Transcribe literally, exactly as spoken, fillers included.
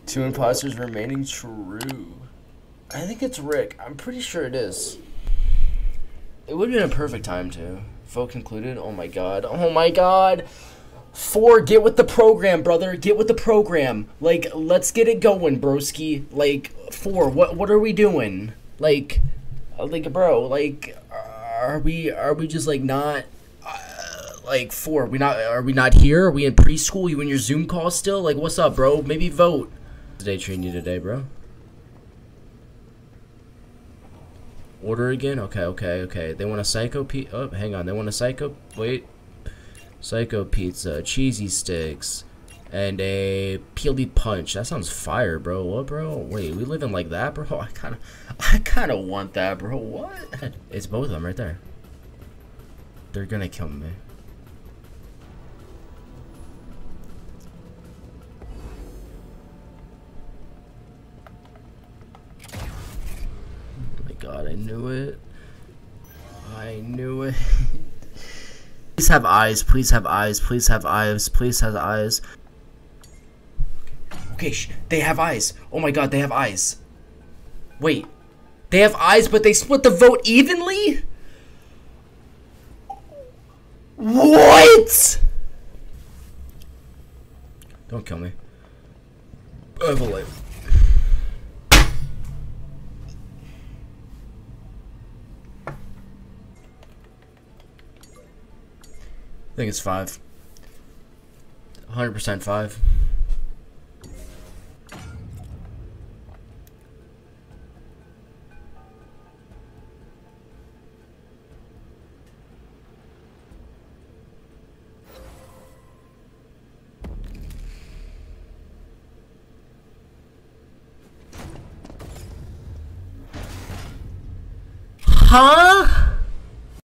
Two imposters remaining true. I think it's Rick. I'm pretty sure it is. It would have been a perfect time to. Vote concluded. Oh my god. Oh my god. Four, get with the program, brother. Get with the program. Like, let's get it going, broski. Like, four, what what are we doing? Like, like, bro, like, are we are we just like not uh, like four? Are we not are we not here? Are we in preschool? You in your Zoom call still? Like, what's up, bro? Maybe vote. Today treating you today, bro. Order again? Okay, okay, okay. They want a psycho pizza. Oh, hang on. They want a psycho. Wait. Psycho pizza, cheesy sticks, and a peely punch. That sounds fire, bro. What, bro? Wait, we living like that, bro? I kind of, I kind of want that, bro. What? It's both of them right there. They're gonna kill me. Oh my god, I knew it. I knew it. Please have eyes, please have eyes, please have eyes, please have eyes. Okay, shh, they have eyes. Oh my god, they have eyes. Wait, they have eyes, but they split the vote evenly? What? Don't kill me. I have a life. I think it's five. one hundred percent five. Huh?